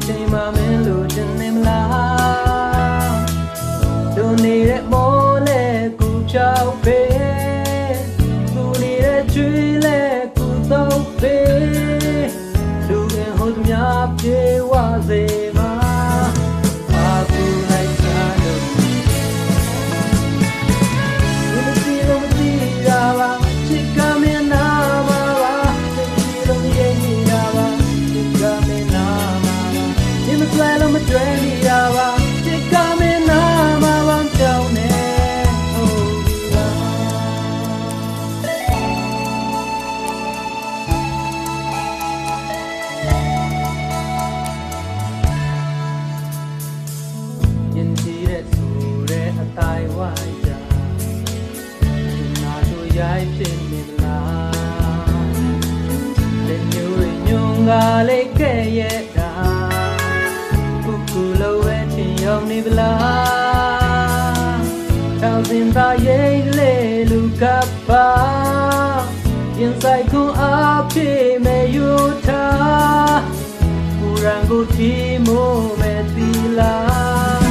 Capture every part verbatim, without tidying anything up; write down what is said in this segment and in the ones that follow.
ချိန်မှမင်းလိုချင်နေမလားတို့နေတဲ့မောလဲကူချောက်ပဲသူနေတဲ့ချွေးလဲကူတော့ပဲလူငယ်ဟိုသူများပြေဝစေမှာအာကူလိုက်တာလို့ဒီမစီလို့မသိတာပါချစ်ကမင်းနာမှာပါဒီမစီလို့မရင်နေတာပါချစ်ကမင်းနာမှာပါဒီမဆွဲလို့မတွဲနေတာပါချစ်ကမင်းနာမှာပါကြောင်းနေရင်ကြည့်တဲ့ဆိုတဲ့အတိုင်းဝိုင်းကြနာတို့ရိုက်ဖြစ်နေမလားလက်ညှိုးညွန်ကလေးခဲ့ရဲ့တာခုခုလိုပဲထင်ရောက်နေပလားတောင်စင်သားရိတ်လေးလူကပ်ပါရင်ဆိုင်ခုအဖြစ်မဲ့ယူထားပူရန်ကိုတီမိုးမဲ့သီလား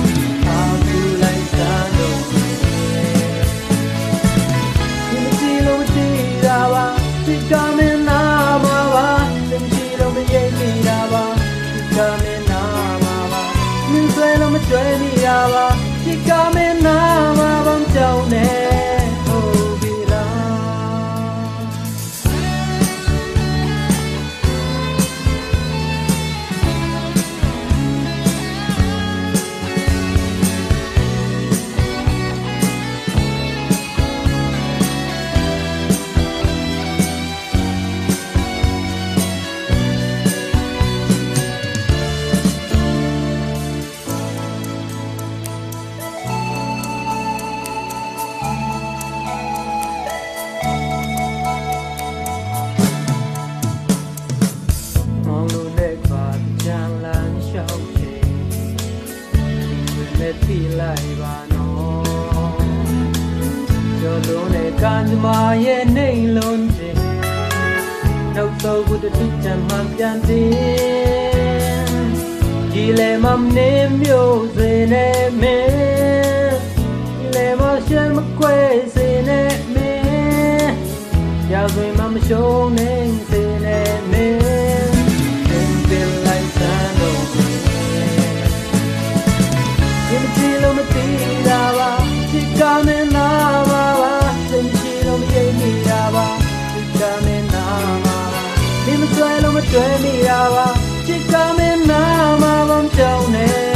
追你呀吧，你干没那么帮着呢？哦，比啦。ที่ไล่บานอโยลุในการจะมาเย็นในล้นเจนกโตกุดทุกจันมันยันดียีเลมัมเนมโยเซเนเมยีเลมัมเชนมะเควเซเนเมยาสุยมัมโชเนเซเนเม追你呀吧，只讲没那么往前呢。